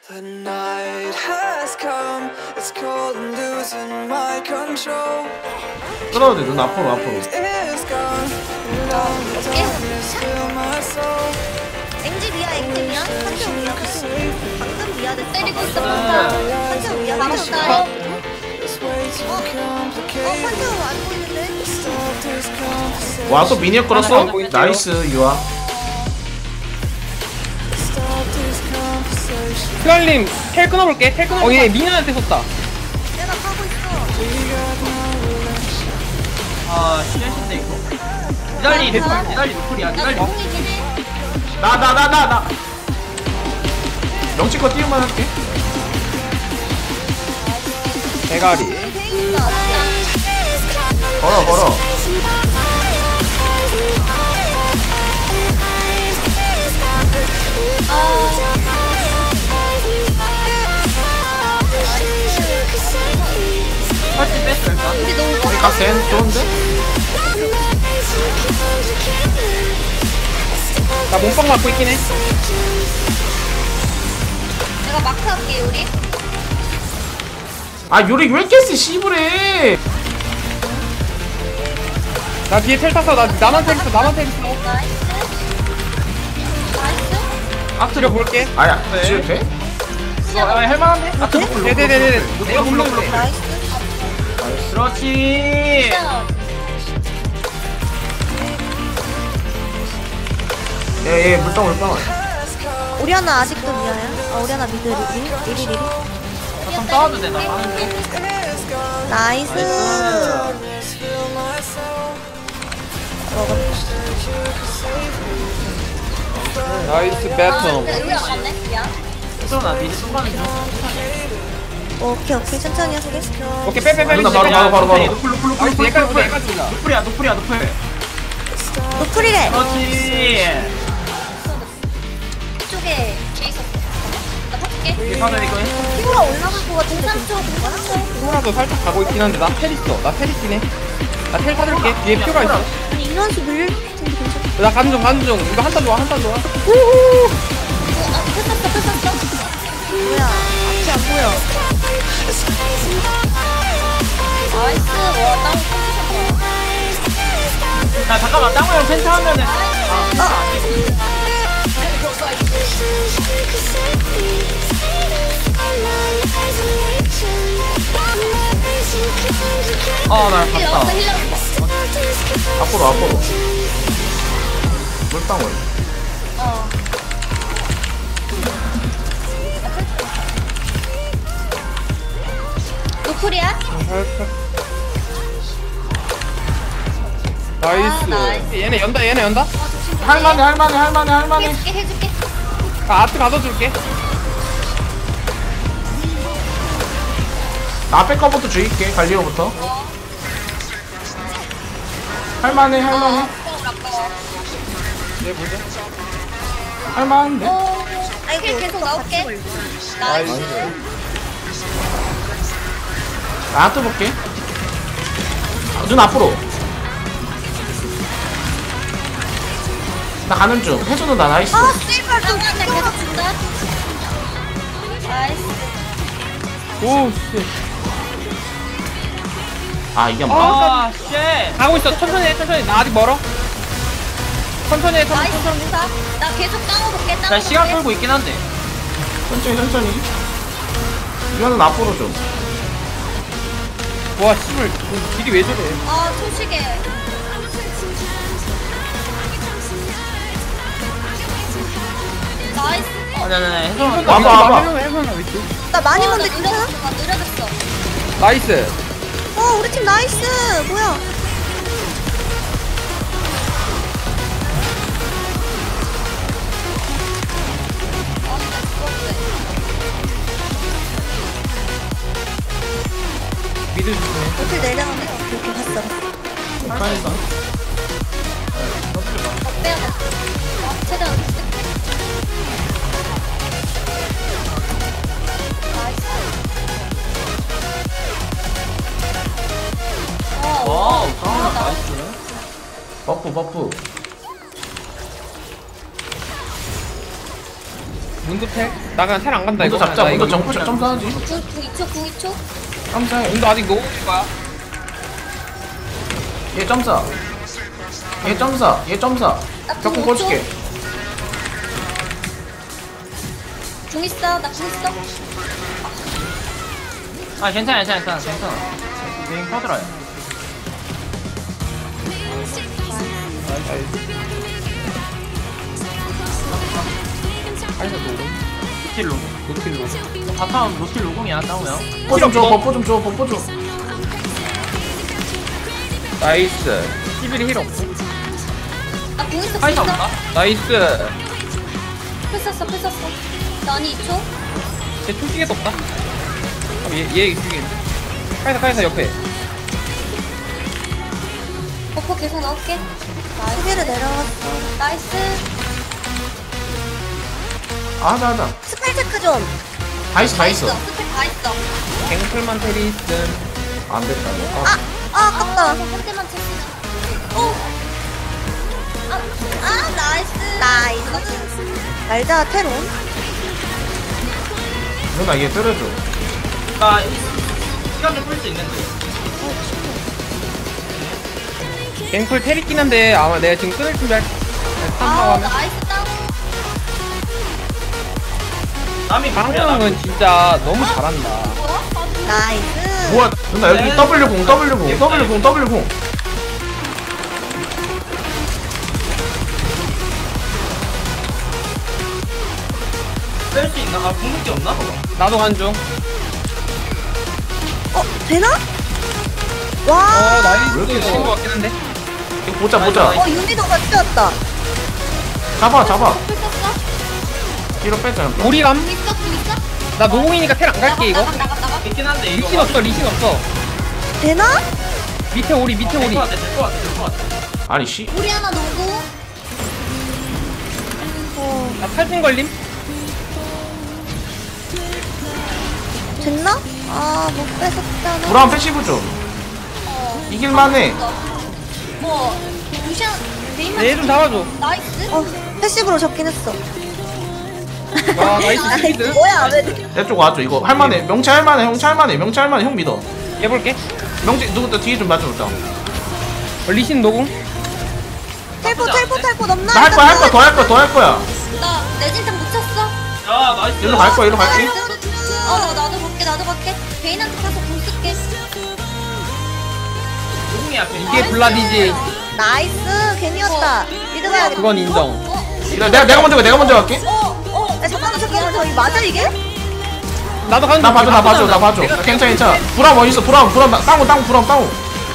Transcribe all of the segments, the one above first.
The night has come, it's cold and losing my control. 끌어도 돼, 눈 앞으로. It's gone, along the darkness, fill my soul. 앵지 미야 한쪽 미야 방금 미야 때리고 있어 한쪽 미야 한쪽 나요 It's way too complicated. 한쪽 안 보이는데 Stop this conversation. 와, 또 미니어 끌었어? 나이스, 유아. Stop this conversation. 큐알님 텔 끊어볼게. 텔 끊어. 얘 미니언한테 섰다. 내가 가고 있어 We got no relation. 아 시련신데 이거 니달리 노플이야 니달리 공이긴 해 나. 명치껏 띄우만 할게. 대가리. 걸어. 팔찌 뺐어 일단 우리 너무 우리 갓센 좋은데? 나 몸빵 맞고 있긴 해. 내가 마크 할게 우리 아, 요리 왜 이렇게 세, 씨부래. 나 뒤에 텔 탔어. 나만 텔 있어. 나이스 앞트려 볼게. 아야, 지금 돼? 할만한데? 아 네네네네. 내가 불러 나이스 그렇지 얘 물방울. 오리아나 아직도 미야야? 오리아나 미드 리리 좀 싸워도 되나? 나이스 나이스 배텀. 우리 안 갔네 미안 나 미리 쏜가는 중 오케이 천천히 하세요 오케이 빼. 누나 바로. 나이스 얘까지 보자. 얘까지 보자. 노플이야 노플이래 그렇지 이쪽에 있었어 나 볼게 이거는 이거 피부가 올라갈 것 같은데 등산 쪽 피부라도 살짝 가고 있긴 한데 나 텔 있어. 나 텔 있긴 해. 나 텔 사줄게. 뒤에 퓨가 있어. 아니 인원수 밀릴 텐데 괜찮아 나 가는 중. 이거 한단 좋아. 폈었어 뭐야 앞이 안 보여 나이스 와 땅 야 잠깐만 땅우 형 펜타 하면은 나 갔다 앞으로. 물방울. 노플이야? 나이스. 얘네 연다. 할만해. 해줄게 아트 가둬줄게. 나 앞에 거부터 죽일게, 갈리오부터. 할만해. 얘 보자. 할만한데? 아이고 계속 나올게 나이스 나 또 볼게. 눈 앞으로. 나 가는 중. 해줘도 나 나이스. 씨발 나한테 계속 준다 나이스 오 씨. 아, 이게 뭐야? 아쉣 가고 있어. 천천히 해. 나 아직 멀어. 천천히 해. 나이스 좋다 나 계속 땅어볼게 나 시간 끌고 있긴 한데 천천히. 이거는 앞으로 좀. 와 씨발 길이 왜 저래. 아 초식에 나이스 아니 와봐. 나 많이 먼데 괜찮아? 느려졌어 나이스. 우리 팀 나이스 뭐야 미드 주네. 노플 내려가네 이렇게 봤어 빨리다. 빼야돼 최대한 와우 강하나 나이스 버프. 문도 텔? 나 그냥 텔 안 간다 문도 이거. 잡자. 나 문도 이거 점사하지. 궁 2초 궁 2초. 점사해. 문도 아직 녹음일 거야. 얘 점사. 얘 점사. 얘 점사. 벽공 꽂을게. 궁 있어 나 궁 있어. 아 괜찮아 괜찮아. 메인 커드라요. 아이고 녹음. 노틸로. 노틸로. 바텀 노틸 로공이야 싸우면. 버프 좀 줘. 버프 좀 줘. 버프 줘. 나이스. 11이 힐 없어. 나궁 있어 궁 파이터 있어. 없나? 나이스. 풀 썼어 풀 썼어. 나니 2초. 쟤 초기계도 없다. 얘 죽이겠는데? 카이사 옆에. 버퍼 계속 넣을게. 수비를 내려갔어. 나이스. 하자. 스펠 체크 좀. 다 있어. 스펠 다 있어. 갱플만 텔이 있음. 안 됐다. 이거. 아깝다. 한 대만 쳤어. 오. 나이스. 말자 테론. 누나 얘 때려줘. 나 시간 좀 끌 수 있는데. 갱플 텔 있긴 한데 아마 내가 지금 끊을 준비할. 하면. 나이스 땅. 남이 방금은 진짜 너무 잘한다. 나이스. 뭐야? 누나 여기 W0. 뺄수 있나? 아 궁극기 없나? 나도 간 중. 되나? 와. 나이스. 왜 이렇게 친것 같긴 한데. 이거 보자. 윤희도가 튀었다. 잡아. 풀 썼어? 뒤로 뺐잖아. 우리 감? 있어? 궁 있어? 나 노공이니까 텔 안 갈게 이거. 나가. 있긴 한데 이거. 리신 없어. 되나? 밑에 오리. 될것 같아. 아니 씨. 우리 하나 놓고. 나 탈진 걸림? 됐나? 못 뺏었잖아. 브라운 패시브 줘. 이길만해. 루시안 네임만 얘 좀 잡아줘. 나이스. 패시브로 접긴 했어. 와 나이스 스피드. 뭐야 왜? 내 쪽 와줘. 이거 할만해. 명치 할만해. 형 믿어. 얘 볼게. 명치 누구 뒤에 좀 맞춰보자. 리신 노공. 텔포 넘나? 나 할 거야. 더 할 거야. 나 내진탕 묻혔어. 야 나이스. 일로 갈게. 나도 갈게. 베인한테 가서 공 쓸게. 로공이야. 이게 블라디지. 나이스 괜히였다. 미드 가야겠다. 그건 인정. 내가 먼저 갈게. 잠깐만 저기 맞아 이게? 나도 간 중. 나 봐줘. 괜찮아. 브라운 어딨어? 브라운 다운.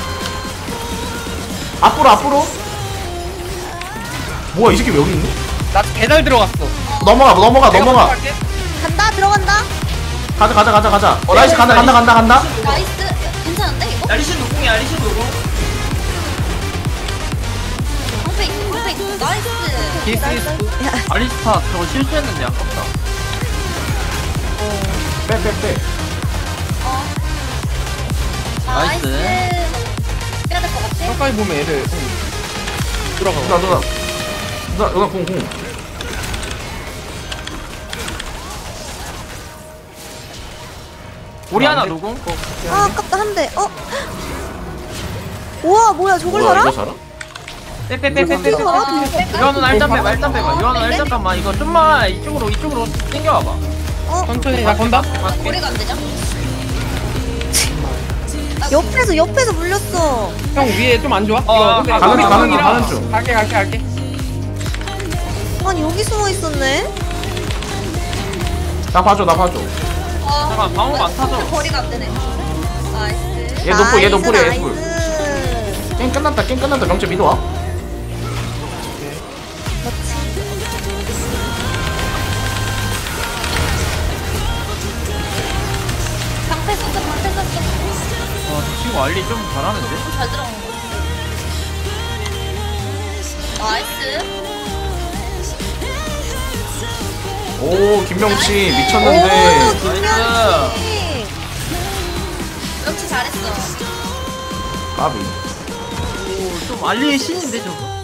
앞으로. 뭐야 이 새끼 왜 여기 있니? 나 배달 들어갔어. 넘어가. 간다 들어간다. 가자. 나이스 간다. 나이스. 괜찮은데 이거? 야 리신 로공이야. 컴페이. 나이스. 기스. 알리스타 저거 실수했는데 아깝다. 빼. 나이스. 빼야 될 것 같아. 가까이 보면 애를 들어가. 누나 공. 우리 하나 로공. 아깝다 한 대. 우와 뭐야 저걸 뭐야 살아? 이거 살아? 빼. 유한은 알짱 빼봐. 유한은 알짱 빼봐. 이거 좀만 이쪽으로 당겨와봐. 천천히 나 건다. 거리가 안 되죠? 옆에서 물렸어. 형 위에 좀 안 좋아? 근데 가는 중. 갈게. 아니 여기 숨어 있었네. 나 봐줘. 잠깐 방어 많다죠. 거리가 안 되네. 나이스. 얘 노플이야. 나이스. 게임 끝났다. 명치 믿어 와. 방패 썼어. 저 친구 알리 좀 잘하는데? 잘 들어간 거. 나이스. 오 김명치 미쳤는데. 김명치. 역시 잘했어. 까비. 좀 알리의 신인데 저거.